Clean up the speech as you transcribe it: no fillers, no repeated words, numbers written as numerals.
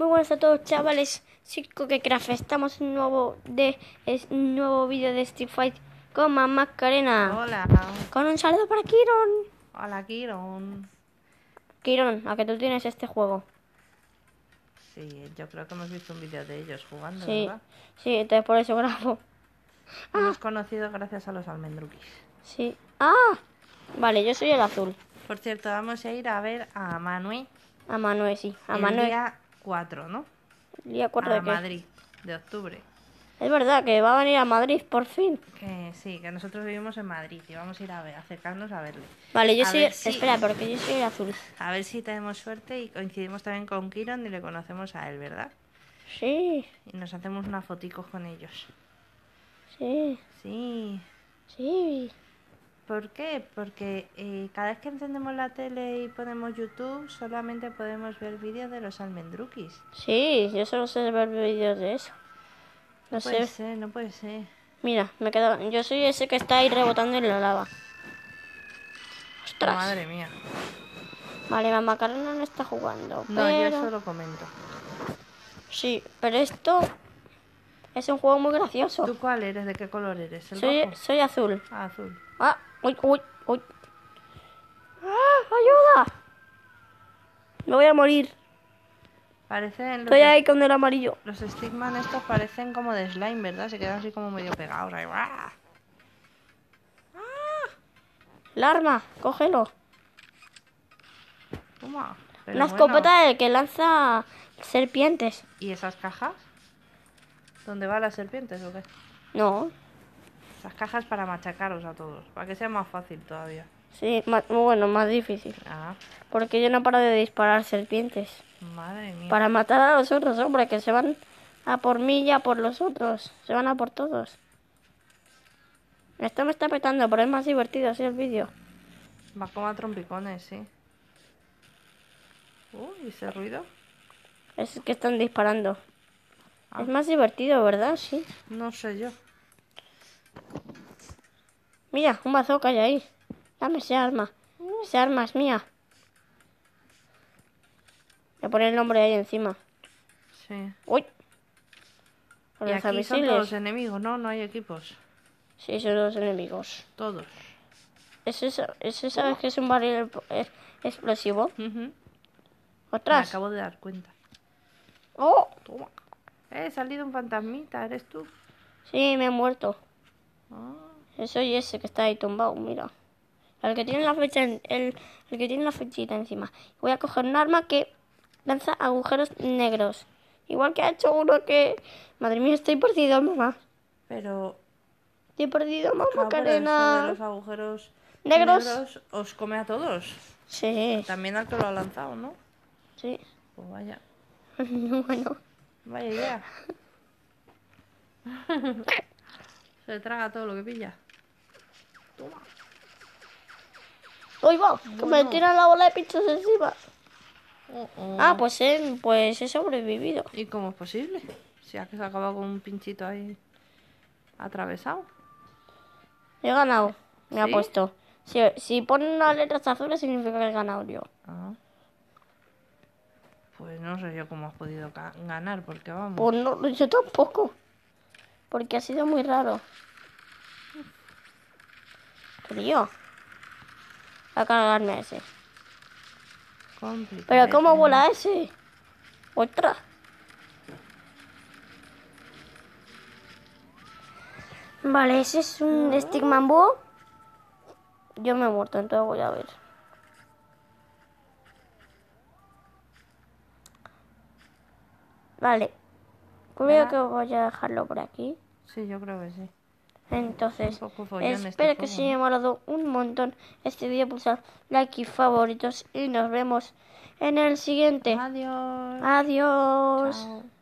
Muy buenas a todos, chavales. Soy CoqueCraft. Estamos en un nuevo vídeo de Street Fight con Mamá Macarena. Hola. Con un saludo para Kiron. Hola, Kiron. Kiron, ¿a que tú tienes este juego? Sí, yo creo que hemos visto un vídeo de ellos jugando, Sí, ¿verdad? sí, entonces por eso grabo. Hemos conocido gracias a los almendruquis. Sí. ¡Ah! Vale, yo soy el azul. Por cierto, vamos a ir a ver a Manuel A Manuel, sí. A el Manuel. día 4, ¿no? El día 4 A de qué. Madrid, de octubre. Es verdad que va a venir a Madrid por fin. Que sí, que nosotros vivimos en Madrid y vamos a ir a ver, acercarnos a verle. Vale, yo A soy... ver si- Espera, porque yo soy el azul. A ver si tenemos suerte y coincidimos también con Kiron y le conocemos a él, ¿verdad? Sí, Y nos hacemos una fotico con ellos. sí, Sí. sí. ¿Por qué? Porque cada vez que encendemos la tele y ponemos YouTube, solamente podemos ver vídeos de los almendruquis. Sí, yo solo sé ver vídeos de eso. No Puede sé. ser, no puede ser. Mira, me quedo. Yo soy ese que está ahí rebotando en la lava. ¡Ostras! Madre mía. Vale, Mamá Macarena no está jugando. No, yo Pero... solo comento. Sí, pero esto es un juego muy gracioso. ¿Tú cuál eres? ¿De qué color eres? ¿El rojo? Soy azul. Ah, azul. ¡Ah! ¡Uy, uy, uy! ¡Ah! ¡Ayuda! Me voy a morir. Parecen Estoy ahí con el amarillo. los stickman estos parecen como de slime, ¿verdad? Se quedan así como medio pegados ahí. ¡Buah! El arma, cógelo. Toma. Pero Una bueno. escopeta que lanza serpientes. ¿Y esas cajas? ¿Dónde van las serpientes o qué? No. Esas cajas para machacaros a todos, para que sea más fácil todavía. Sí, bueno, más difícil. Ah, Porque yo no paro de disparar serpientes. madre mía. Para matar a los otros hombres que se van a por mí y a por los otros. Se van a por todos. Esto me está petando, pero es más divertido así el vídeo. Va como a trompicones, sí. ¿Y ese ruido? Es que están disparando. Ah. Es más divertido, ¿verdad? Sí. No sé yo. Mira, un bazooka hay ahí. Dame ese arma. Ese arma es mía. Voy a poner el nombre ahí encima. Sí. ¡Uy! Y aquí son Lanzamisiles. todos enemigos, ¿no? No hay equipos. Sí, son los enemigos. Todos. ¿Ese sabes que es un barril explosivo? Ujú. Me ¡Otras! acabo de dar cuenta. ¡Oh! Toma. He salido un fantasmita, ¿eres tú? Sí, me he muerto. Ah. Soy ese que está ahí tumbado, mira. El que tiene la flecha el que tiene la flechita encima. Voy a coger un arma que lanza agujeros negros. Igual que ha hecho uno que... Madre mía, estoy perdido, mamá. Pero... Estoy perdido, mamá Pero eso de Macarena. los agujeros ¿Negros? os come a todos. Sí, También al que lo ha lanzado, ¿no? sí. Pues vaya. Bueno. Vaya idea. Se traga todo lo que pilla. Toma. ¡Uy, va! Que me Bueno. tiran la bola de pinchos encima. Oh. Ah, pues he sobrevivido. ¿Y cómo es posible? Si ha que se ha acabado con un pinchito ahí atravesado. He ganado. Me ha ¿Sí? puesto. Si ponen unas letras azules significa que he ganado yo. Ah. Pues no sé yo cómo has podido ganar, porque vamos. Pues no, yo tampoco. Porque ha sido muy raro. Frío. A cargarme a ese. Complicado. Pero ¿cómo vuela ese? Otra. Vale, ese es un Stickman Búho. Yo me he muerto, entonces voy a ver. Vale. Creo que voy a dejarlo por aquí. Sí, yo creo que sí. Entonces, Un poco follón este espero que juego, os haya molado un montón este vídeo, pulsar like y favoritos y nos vemos en el siguiente. Adiós. Adiós. Chao.